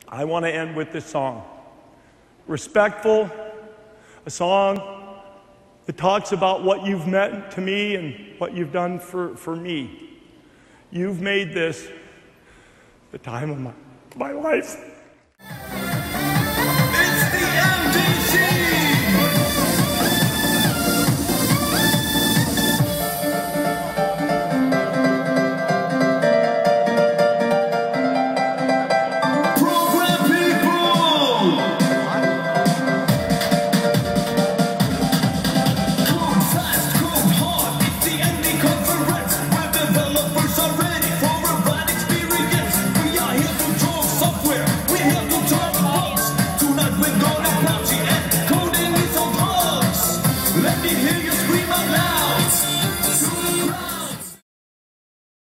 I want to end with this song. Respectful, a song that talks about what you've meant to me and what you've done for me. You've made this the time of my life.